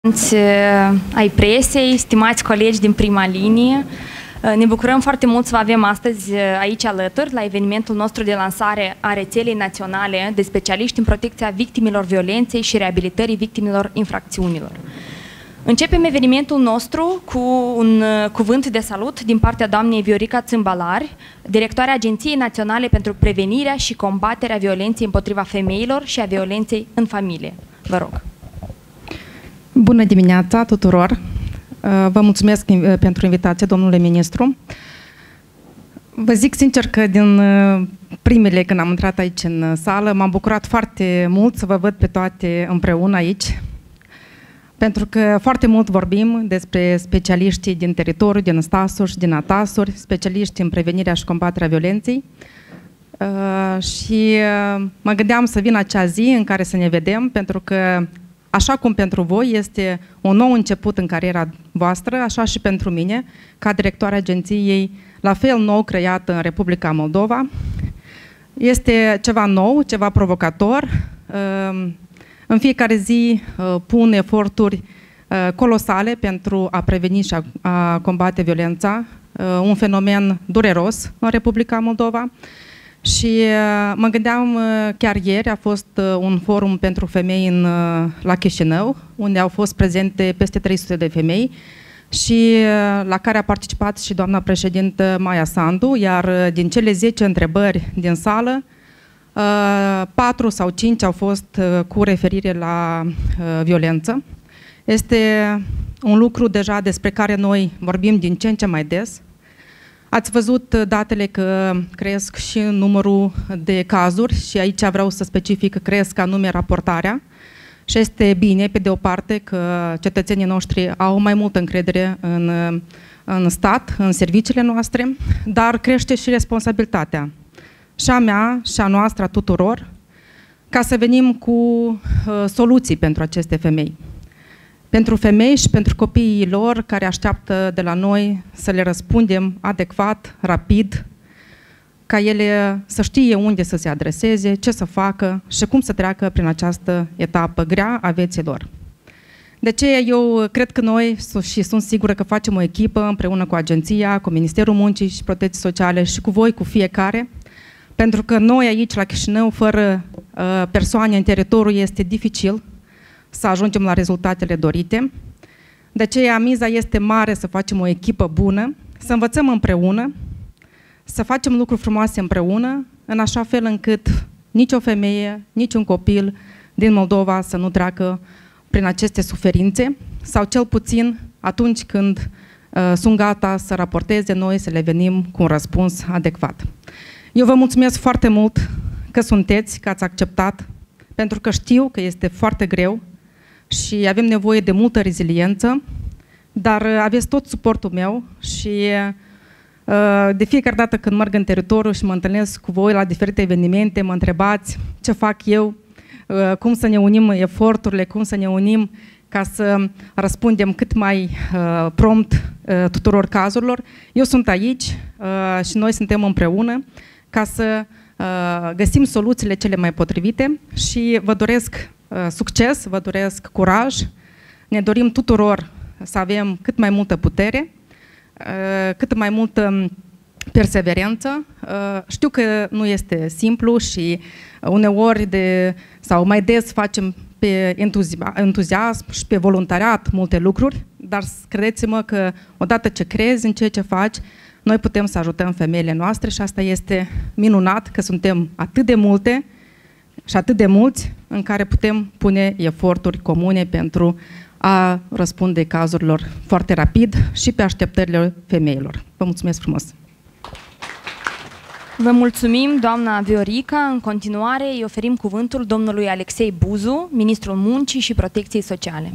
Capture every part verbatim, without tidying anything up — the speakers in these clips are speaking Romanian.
ai presei, stimați colegi din prima linie, ne bucurăm foarte mult să vă avem astăzi aici alături la evenimentul nostru de lansare a rețelei naționale de specialiști în protecția victimilor violenței și reabilitării victimilor infracțiunilor. Începem evenimentul nostru cu un cuvânt de salut din partea doamnei Viorica Țâmbalari, directoarea Agenției Naționale pentru Prevenirea și Combaterea Violenței împotriva femeilor și a violenței în familie. Vă rog. Bună dimineața tuturor! Vă mulțumesc pentru invitație, domnule ministru. Vă zic sincer că din primele când am intrat aici în sală, m-am bucurat foarte mult să vă văd pe toate împreună aici, pentru că foarte mult vorbim despre specialiștii din teritoriu, din stasuri, din atasuri, specialiști în prevenirea și combaterea violenței. Și mă gândeam să vin acea zi în care să ne vedem, pentru că așa cum pentru voi este un nou început în cariera voastră, așa și pentru mine, ca directoarea agenției, la fel nou creată în Republica Moldova. Este ceva nou, ceva provocator. În fiecare zi pun eforturi colosale pentru a preveni și a combate violența, un fenomen dureros în Republica Moldova. Și mă gândeam, chiar ieri a fost un forum pentru femei în, la Chișinău, unde au fost prezente peste trei sute de femei și la care a participat și doamna președintă Maia Sandu, iar din cele zece întrebări din sală, patru sau cinci au fost cu referire la violență. Este un lucru deja despre care noi vorbim din ce în ce mai des. Ați văzut datele că cresc și numărul de cazuri și aici vreau să specific că cresc anume raportarea și este bine, pe de o parte, că cetățenii noștri au mai multă încredere în, în stat, în serviciile noastre, dar crește și responsabilitatea și a mea și a noastră, a tuturor, ca să venim cu uh, soluții pentru aceste femei. Pentru femei și pentru copiii lor care așteaptă de la noi să le răspundem adecvat, rapid, ca ele să știe unde să se adreseze, ce să facă și cum să treacă prin această etapă grea a vieții lor. De aceea eu cred că noi, și sunt sigură că facem o echipă împreună cu agenția, cu Ministerul Muncii și Protecției Sociale și cu voi, cu fiecare, pentru că noi aici la Chișinău, fără uh, persoane în teritoriu, este dificil să ajungem la rezultatele dorite. De aceea miza este mare să facem o echipă bună, să învățăm împreună, să facem lucruri frumoase împreună, în așa fel încât nici o femeie, nici un copil din Moldova să nu treacă prin aceste suferințe, sau cel puțin atunci când uh, sunt gata să raporteze, noi să le venim cu un răspuns adecvat. Eu vă mulțumesc foarte mult că sunteți, că ați acceptat, pentru că știu că este foarte greu și avem nevoie de multă reziliență, dar aveți tot suportul meu și de fiecare dată când merg în teritoriu și mă întâlnesc cu voi la diferite evenimente, mă întrebați ce fac eu, cum să ne unim eforturile, cum să ne unim ca să răspundem cât mai prompt tuturor cazurilor. Eu sunt aici și noi suntem împreună ca să găsim soluțiile cele mai potrivite și vă doresc succes, vă doresc curaj, ne dorim tuturor să avem cât mai multă putere, cât mai multă perseverență. Știu că nu este simplu și uneori de, sau mai des facem pe entuziasm și pe voluntariat multe lucruri, dar credeți-mă că odată ce crezi în ceea ce faci, noi putem să ajutăm femeile noastre și asta este minunat că suntem atât de multe și atât de mulți în care putem pune eforturi comune pentru a răspunde cazurilor foarte rapid și pe așteptările femeilor. Vă mulțumesc frumos! Vă mulțumim, doamna Viorica. În continuare îi oferim cuvântul domnului Alexei Buzu, ministrul Muncii și Protecției Sociale.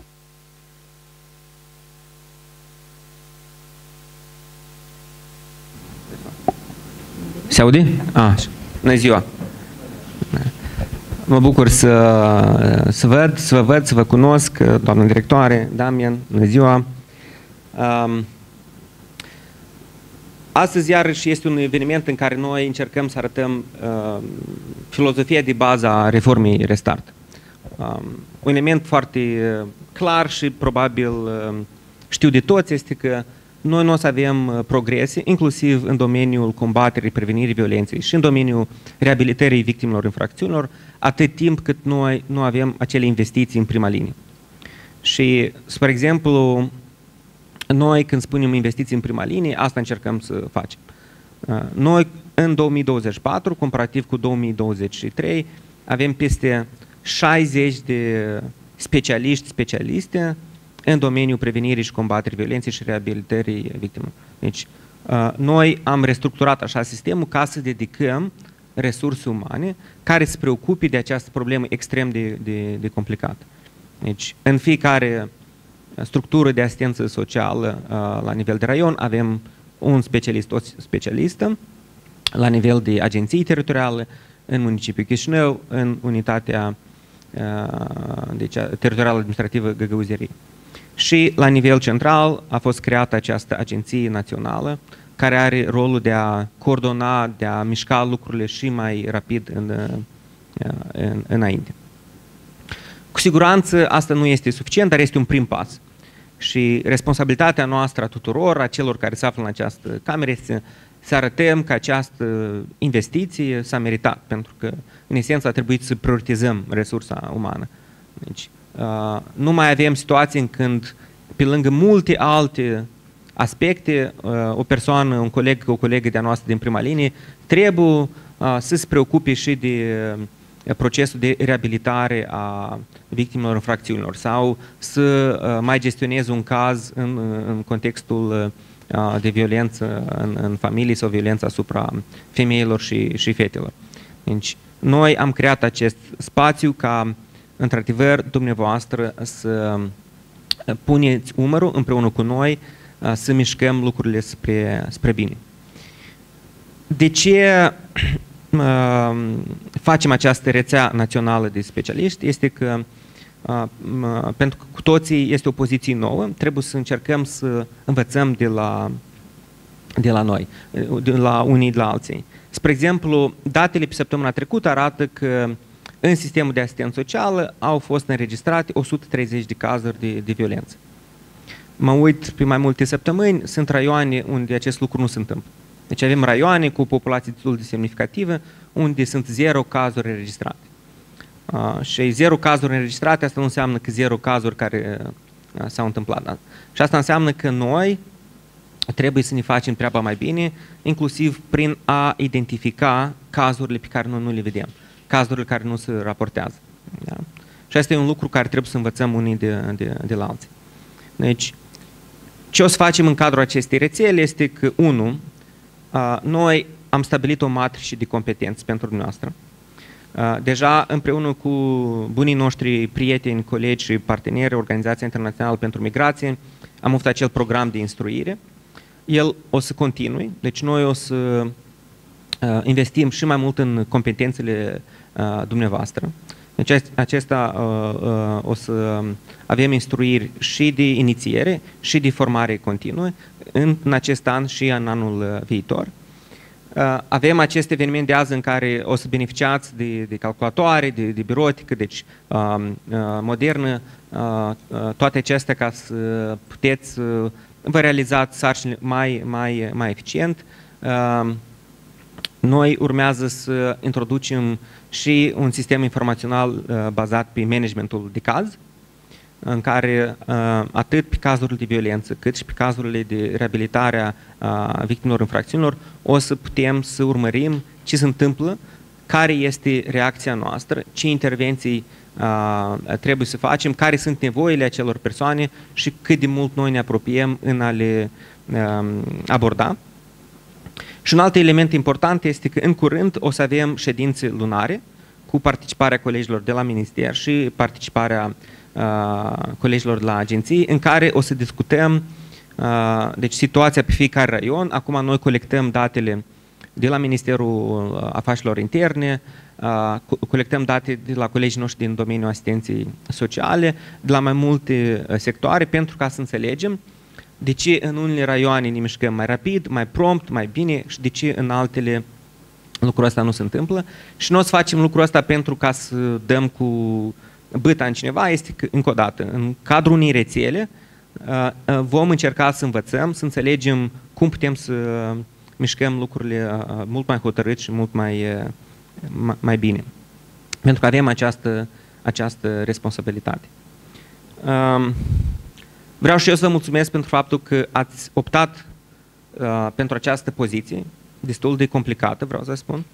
Se aude? Ah, bună ziua! Mă bucur să, să văd, să vă văd, să vă cunosc, doamnă directoare, Damian, bună ziua! Um, astăzi iarăși este un eveniment în care noi încercăm să arătăm uh, filozofia de bază a reformei Restart. um, un element foarte clar și probabil um, știu de toți este că noi nu o să avem progrese, inclusiv în domeniul combaterii, prevenirii violenței și în domeniul reabilitării victimelor infracțiunilor, atât timp cât noi nu avem acele investiții în prima linie. Și, spre exemplu, noi când spunem investiții în prima linie, asta încercăm să facem. Noi, în două mii douăzeci și patru, comparativ cu două mii douăzeci și trei, avem peste șaizeci de specialiști, specialiste în domeniul prevenirii și combaterii violenței și reabilitării victimelor. Deci, noi am restructurat așa sistemul ca să dedicăm resurse umane care se preocupe de această problemă extrem de, de, de complicată. Deci, în fiecare structură de asistență socială la nivel de raion avem un specialist, o specialistă, la nivel de agenții teritoriale, în municipiul Chișinău, în unitatea deci, teritorială administrativă Găgăuzărie. Și la nivel central a fost creată această agenție națională care are rolul de a coordona, de a mișca lucrurile și mai rapid în, în, înainte. Cu siguranță asta nu este suficient, dar este un prim pas. Și responsabilitatea noastră a tuturor, a celor care se află în această cameră, este să arătăm că această investiție s-a meritat, pentru că, în esență, a trebuit să prioritizăm resursa umană. Deci, uh, nu mai avem situații în când, pe lângă multe alte aspecte, uh, o persoană, un coleg, o colegă de-a noastră din prima linie, trebuie uh, să se preocupe și de uh, procesul de reabilitare a victimelor infracțiunilor sau să uh, mai gestioneze un caz în, în contextul uh, de violență în, în familie sau violență asupra femeilor și, și fetelor. Deci, noi am creat acest spațiu ca, într-adevăr, dumneavoastră să puneți umărul împreună cu noi, să mișcăm lucrurile spre, spre bine. De ce facem această rețea națională de specialiști? Este că Uh, uh, pentru că cu toții este o poziție nouă, trebuie să încercăm să învățăm de la, de la noi, de la unii de la alții. Spre exemplu, datele pe săptămâna trecută arată că în sistemul de asistență socială au fost înregistrate o sută treizeci de cazuri de, de violență. Mă uit pe mai multe săptămâni, sunt raioane unde acest lucru nu se întâmplă. Deci avem raioane cu populație destul de semnificativă unde sunt zero cazuri înregistrate. Uh, și zero cazuri înregistrate, asta nu înseamnă că zero cazuri care uh, s-au întâmplat. Da? Și asta înseamnă că noi trebuie să ne facem treaba mai bine, inclusiv prin a identifica cazurile pe care noi nu le vedem, cazurile care nu se raportează. Da? Și asta e un lucru care trebuie să învățăm unii de, de, de la alții. Deci, ce o să facem în cadrul acestei rețele este că, unu, uh, noi am stabilit o matrice de competențe pentru dumneavoastră. Deja împreună cu bunii noștri prieteni, colegi și parteneri, Organizația Internațională pentru Migrație, am avut acel program de instruire. El o să continue, deci noi o să investim și mai mult în competențele dumneavoastră. Deci acesta o să avem instruiri și de inițiere și de formare continuă în acest an și în anul viitor. Avem acest eveniment de azi în care o să beneficiați de, de calculatoare, de, de birotică, deci uh, modernă, uh, toate acestea ca să puteți uh, vă realizați sarcinile mai, mai, mai eficient. Uh, noi urmează să introducem și un sistem informațional uh, bazat pe managementul de caz, în care uh, atât pe cazurile de violență, cât și pe cazurile de reabilitare a victimelor infracțiunilor, o să putem să urmărim ce se întâmplă, care este reacția noastră, ce intervenții uh, trebuie să facem, care sunt nevoile acelor persoane și cât de mult noi ne apropiem în a le uh, aborda. Și un alt element important este că în curând o să avem ședințe lunare cu participarea colegilor de la minister și participarea Uh, colegilor de la agenții, în care o să discutăm uh, deci situația pe fiecare raion. Acum noi colectăm datele de la Ministerul Afacerilor Interne, uh, colectăm date de la colegii noștri din domeniul asistenței sociale, de la mai multe sectoare, pentru ca să înțelegem de ce în unele raioane ne mișcăm mai rapid, mai prompt, mai bine și de ce în altele lucrul ăsta nu se întâmplă. Și noi o să facem lucrul ăsta pentru ca să dăm cu băta în cineva este că, încă o dată, în cadrul unei rețele vom încerca să învățăm, să înțelegem cum putem să mișcăm lucrurile mult mai hotărât și mult mai, mai bine. Pentru că avem această, această responsabilitate. Vreau și eu să vă mulțumesc pentru faptul că ați optat pentru această poziție, destul de complicată, vreau să spun.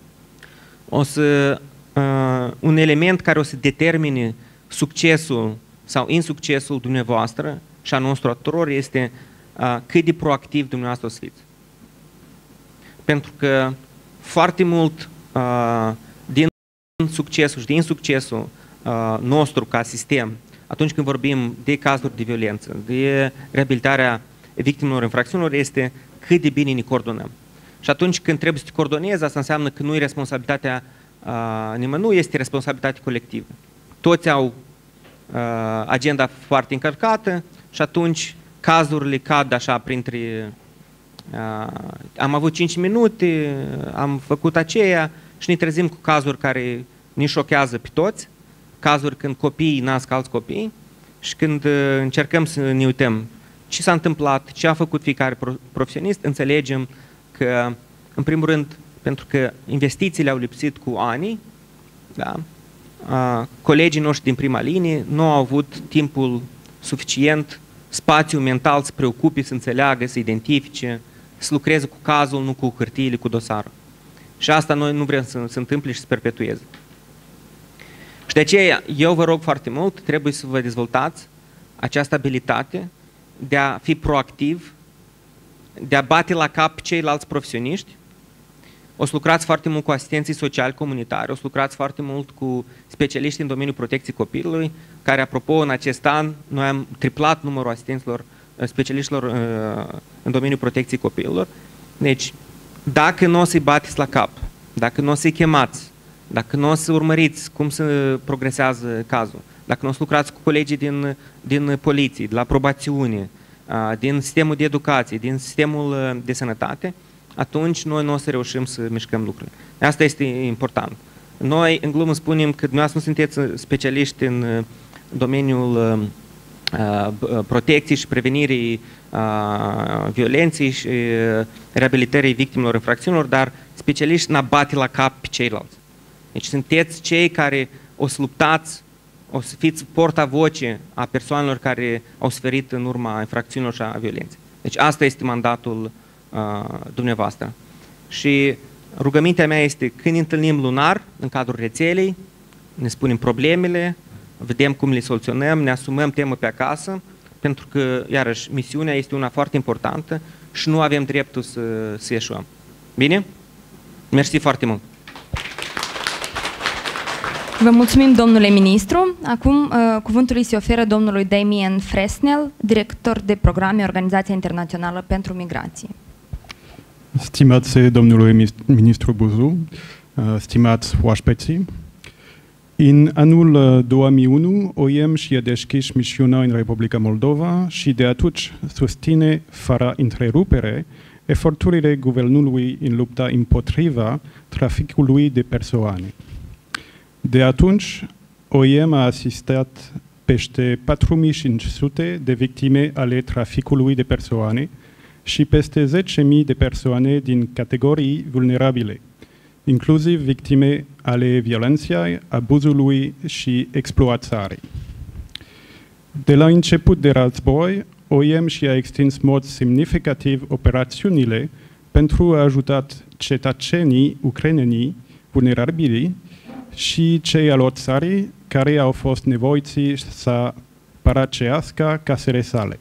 O să, un element care o să determine succesul sau insuccesul dumneavoastră și a nostru a tuturor este cât de proactiv dumneavoastră o să fiți. Pentru că foarte mult din succesul și din succesul nostru ca sistem, atunci când vorbim de cazuri de violență, de reabilitarea victimelor infracțiunilor, este cât de bine ne coordonăm. Și atunci când trebuie să te coordonezi, asta înseamnă că nu e responsabilitatea nimănui, este responsabilitate colectivă. Toți au agenda foarte încărcată și atunci cazurile cad așa printre... Am avut cinci minute, am făcut aceea și ne trezim cu cazuri care ne șochează pe toți, cazuri când copiii nasc alți copii și când încercăm să ne uităm ce s-a întâmplat, ce a făcut fiecare profesionist, înțelegem că, în primul rând, pentru că investițiile au lipsit cu ani, da? Colegii noștri din prima linie nu au avut timpul suficient, spațiu mental să preocupe, să înțeleagă, să identifice, să lucreze cu cazul, nu cu hârtiile, cu dosarul. Și asta noi nu vrem să se întâmple și să perpetueze. Și de aceea, eu vă rog foarte mult, trebuie să vă dezvoltați această abilitate de a fi proactiv, de a bate la cap ceilalți profesioniști. O să lucrați foarte mult cu asistenții sociali comunitari, o să lucrați foarte mult cu specialiști în domeniul protecției copilului, care, apropo, în acest an, noi am triplat numărul asistenților, specialiștilor în domeniul protecției copiilor. Deci, dacă nu o să-i bateți la cap, dacă nu o să-i chemați, dacă nu o să urmăriți cum se progresează cazul, dacă nu o să lucrați cu colegii din, din poliție, de la probațiune, din sistemul de educație, din sistemul de sănătate, atunci noi nu o să reușim să mișcăm lucrurile. Asta este important. Noi, în glumă, spunem că dumneavoastră nu sunteți specialiști în domeniul protecției și prevenirii violenței și reabilitării victimelor infracțiunilor, dar specialiști în a bate la cap pe ceilalți. Deci sunteți cei care o să luptați, o să fiți portavoce a persoanelor care au suferit în urma infracțiunilor și a violenței. Deci asta este mandatul uh, dumneavoastră. Și rugămintea mea este, când ne întâlnim lunar în cadrul rețelei, ne spunem problemele, vedem cum le soluționăm, ne asumăm temă pe acasă, pentru că, iarăși, misiunea este una foarte importantă și nu avem dreptul să, să ieșuăm. Bine? Mersi foarte mult! Vă mulțumim, domnule ministru. Acum, uh, cuvântul îi se oferă domnului Damien Fresnel, director de programe Organizația Internațională pentru Migrație. Stimați domnule ministru Buzu, stimați oaspeții, în anul două mii unu, O I M și-a deschis misiunea în Republica Moldova și de atunci susține, fără întrerupere, eforturile guvernului în lupta împotriva traficului de persoane. De atunci, O I M a asistat peste patru mii cinci sute de victime ale traficului de persoane și peste zece mii de persoane din categorii vulnerabile, inclusiv victime ale violenței, abuzului și exploatării. De la început de război, O I M și-a extins în mod semnificativ operațiunile pentru a ajuta cetățenii ucraineni vulnerabili și cei al țării care au fost nevoiți să părăsească casele sale.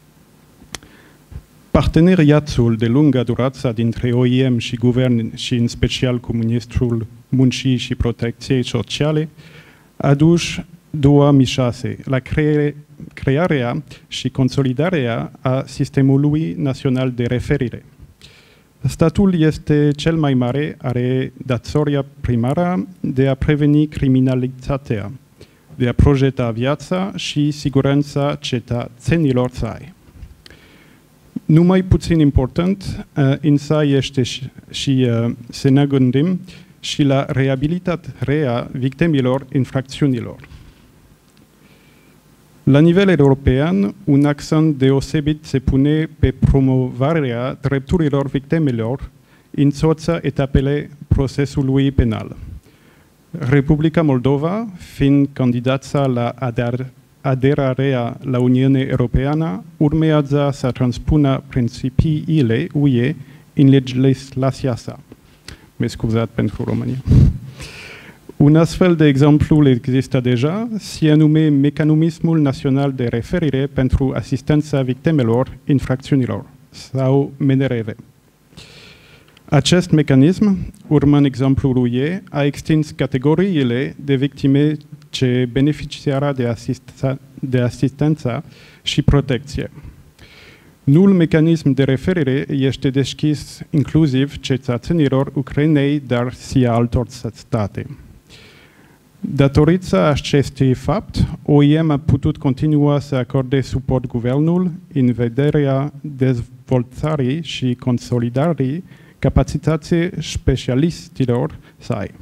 Parteneriatul de lungă durată dintre O I M și guvern și în special cu Ministrul Muncii și Protecției Sociale a dus două mii șase la cre crearea și consolidarea a Sistemului Național de Referire. Statul este cel mai mare, are datoria primară de a preveni criminalitatea, de a projeta viața și siguranța cetățenilor săi. Nu mai puțin important, însă este și, și să ne gândim și la reabilitarea victimilor infracțiunilor. La nivel european, un accent deosebit se pune pe promovarea drepturilor victimelor în toate etapele procesului penal. Republica Moldova, fiind candidată la ader aderarea la Uniunea Europeană, urmează să transpună principiile U E în legislația sa. Mă scuzat pentru România. Un astfel de exemplu există deja, se nume Mecanismul Național de Referire pentru Asistența Victimelor Infracțiunilor, sau M N R V. Acest mecanism, urmând exemplul U E, a extins categoriile de victime ce beneficiară de, asista, de asistență și protecție. Noul mecanism de referire este deschis inclusiv cetățenilor Ucrainei, dar și altor state. Datorită acestui fapt, O I M a putut continua să acorde suport guvernul în vederea dezvoltării și consolidării capacității specialiștilor săi.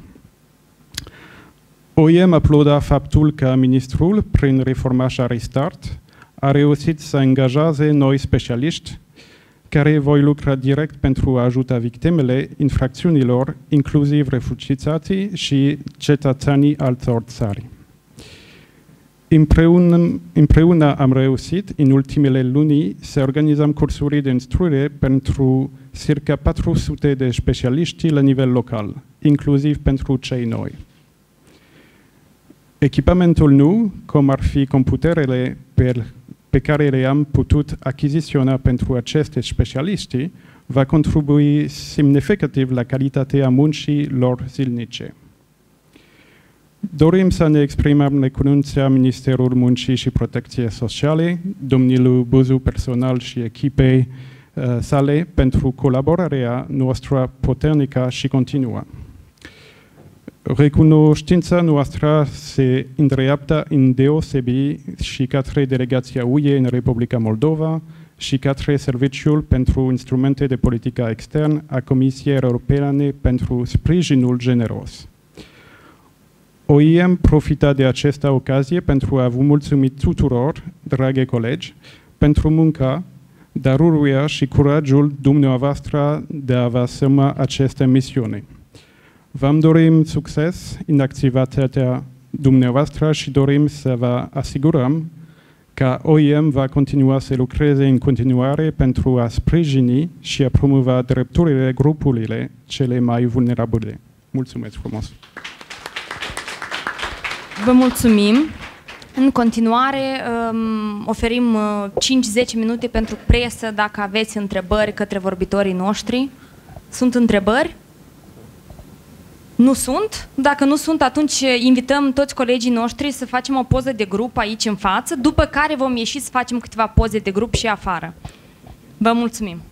O I M aplauda faptul că ministrul, prin reforma Restart, a reușit să angajeze noi specialiști care voi lucra direct pentru a ajuta victimele infracțiunilor, inclusiv refugiații și cetățenii altor țări. Împreună, împreună am reușit, în ultimele luni, să organizăm cursuri de instruire pentru circa patru sute de specialiști la nivel local, inclusiv pentru cei noi. Echipamentul nou, cum ar fi computerele pe, pe care le-am putut achiziționa pentru aceste specialiști, va contribui semnificativ la calitatea muncii lor zilnice. Dorim să ne exprimăm recunoștința Ministerului Muncii și Protecției Sociale, domnului Buzu personal și echipei uh, sale pentru colaborarea noastră puternică și continuă. Recunoștința noastră se îndreaptă în deosebi și către delegația U E în Republica Moldova și către Serviciul pentru Instrumente de Politică Externă a Comisiei Europene pentru sprijinul generos. O I M profita de această ocazie pentru a vă mulțumi tuturor, dragi colegi, pentru munca, darurile și curajul dumneavoastră de a vă asuma aceste misiuni. Vă dorim succes în activitatea dumneavoastră și dorim să vă asigurăm că O I M va continua să lucreze în continuare pentru a sprijini și a promova drepturile grupurile cele mai vulnerabile. Mulțumesc frumos! Vă mulțumim! În continuare, um, oferim cinci zece minute pentru presă dacă aveți întrebări către vorbitorii noștri. Sunt întrebări? Nu sunt? Dacă nu sunt, atunci invităm toți colegii noștri să facem o poză de grup aici în față, după care vom ieși să facem câteva poze de grup și afară. Vă mulțumim!